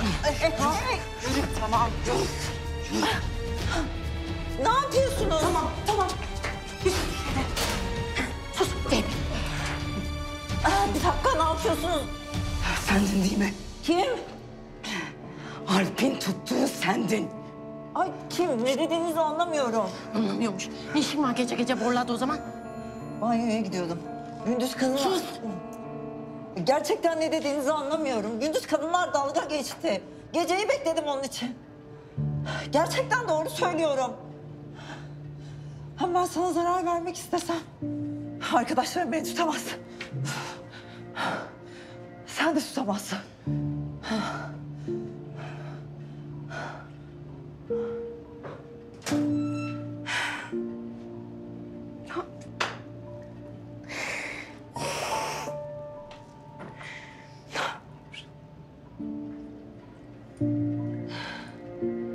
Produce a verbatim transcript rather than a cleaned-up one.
Tamam. Tamam. Ne yapıyorsunuz? Tamam, tamam. Sus, değil mi? Aa, bir dakika, ne yapıyorsunuz? Sendin değil mi? Kim? Alp'in tuttuğu sendin. Ay kim? Ne dediğinizi anlamıyorum. Anlamıyormuş. Ne işin var gece gece borladı o zaman? Banyoya gidiyordum. Gündüz kadınlar... Sus! Gerçekten ne dediğinizi anlamıyorum. Gündüz kadınlar dalga geçti. Geceyi bekledim onun için. Gerçekten doğru söylüyorum. Ama ben sana zarar vermek istesem... arkadaşlarım beni tutamaz. Sen de tutamazsın.